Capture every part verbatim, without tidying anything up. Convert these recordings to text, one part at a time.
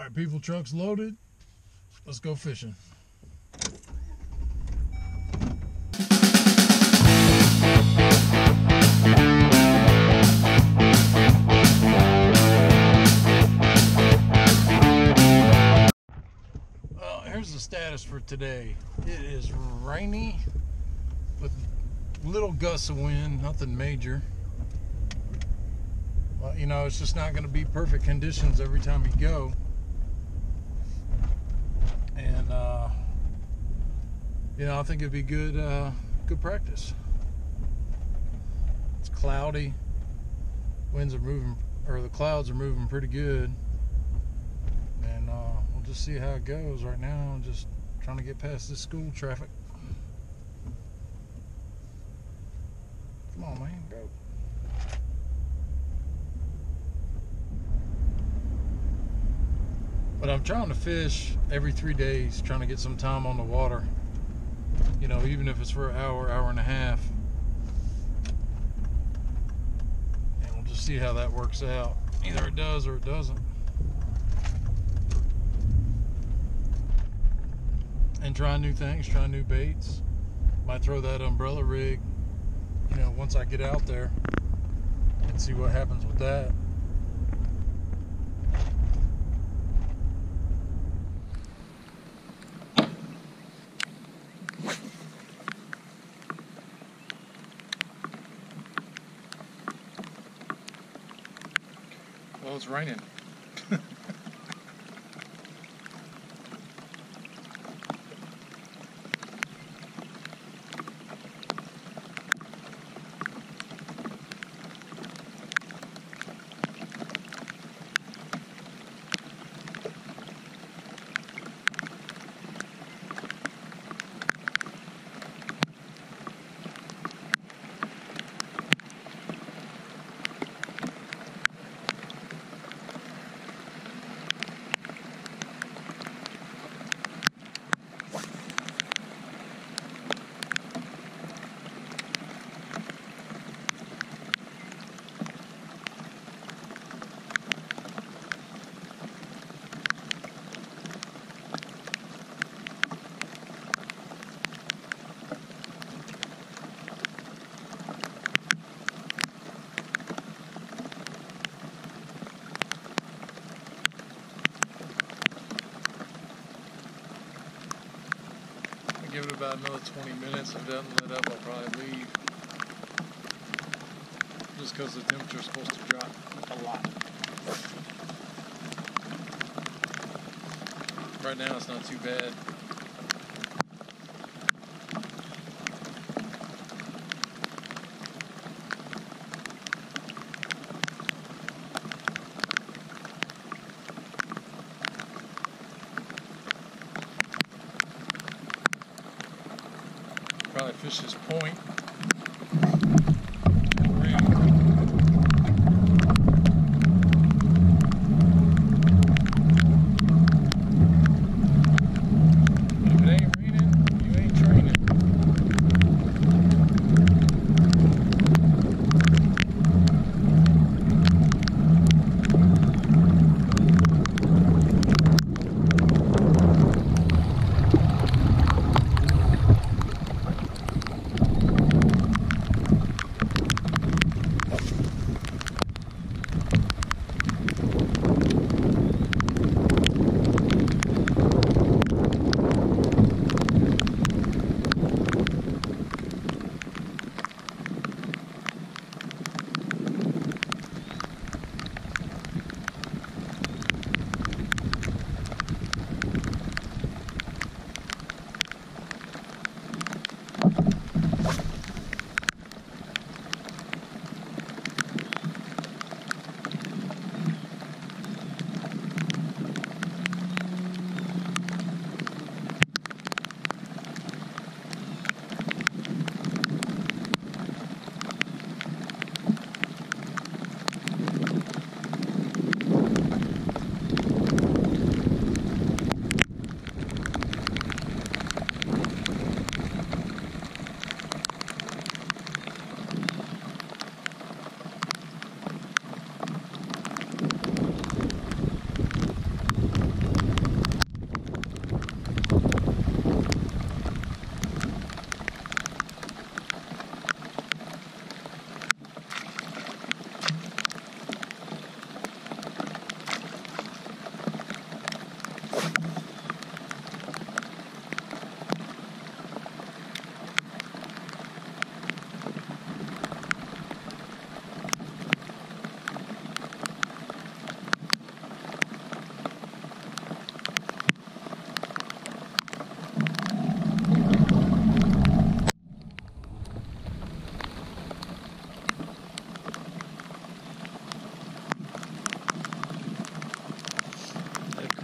Alright, people, truck's loaded. Let's go fishing. Well, here's the status for today. It is rainy with little gusts of wind, nothing major. Well, you know, it's just not going to be perfect conditions every time you go. And, uh, you know, I think it'd be good, uh, good practice. It's cloudy. Winds are moving, or the clouds are moving pretty good. And, uh, we'll just see how it goes right now. I'm just trying to get past this school traffic. Come on, man, go. But I'm trying to fish every three days, trying to get some time on the water. You know, even if it's for an hour, hour and a half. And we'll just see how that works out. Either it does or it doesn't. And try new things, try new baits. Might throw that umbrella rig, you know, once I get out there and see what happens with that. Well, it's raining. Give it about another twenty minutes. If it doesn't let up, I'll probably leave. Just because the temperature is supposed to drop a lot. Right now it's not too bad. Probably fish this point. But if it ain't raining, you ain't training.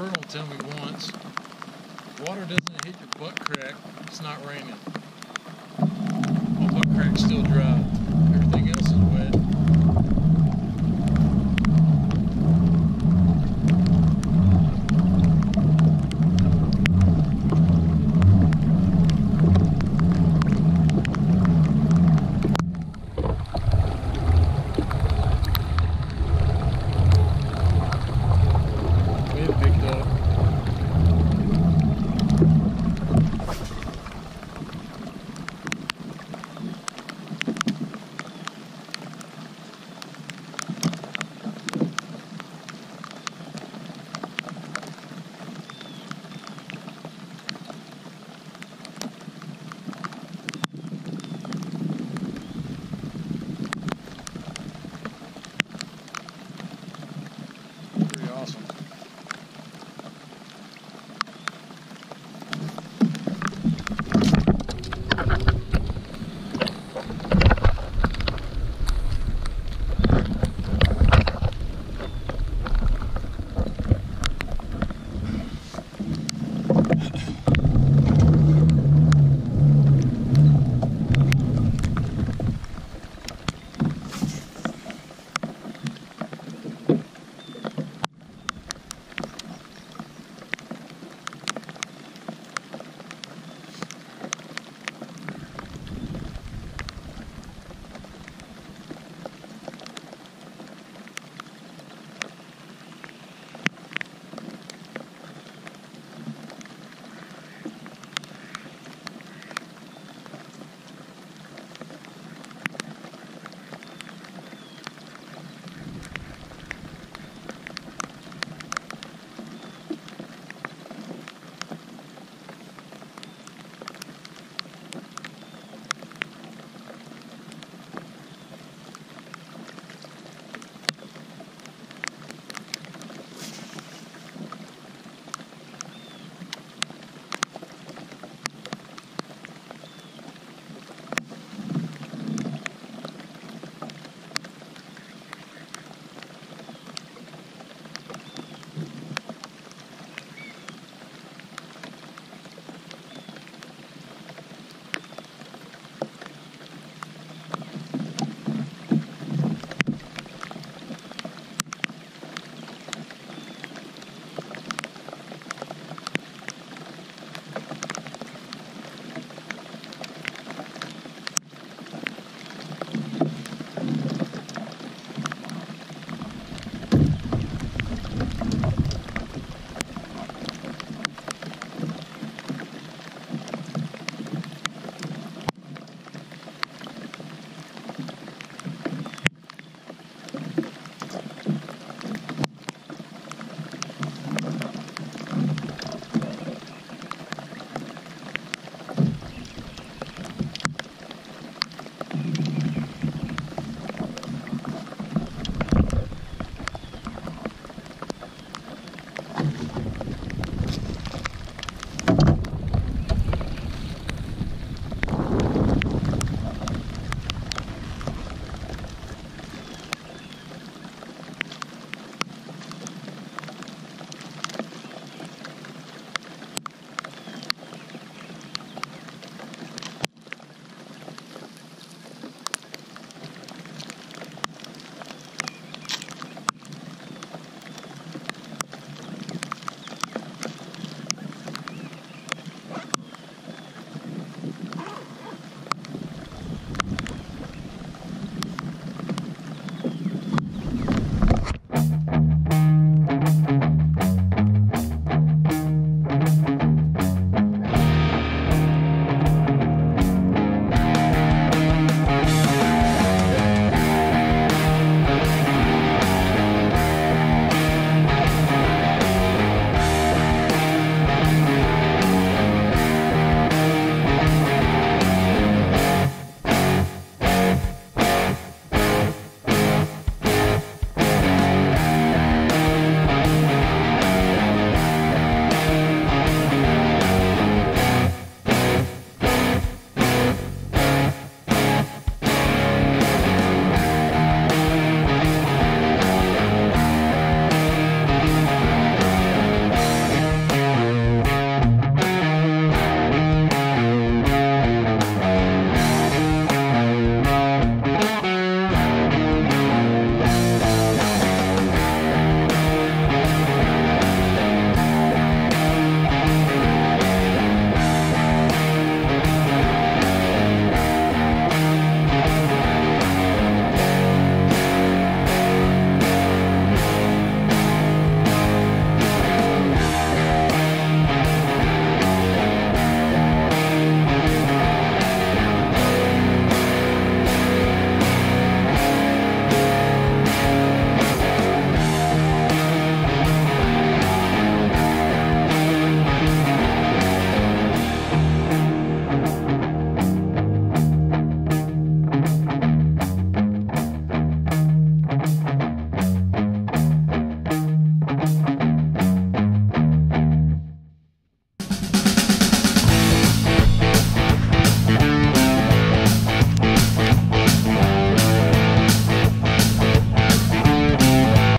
Colonel tell me once, water doesn't hit your butt crack, it's not raining. My butt crack's still dry.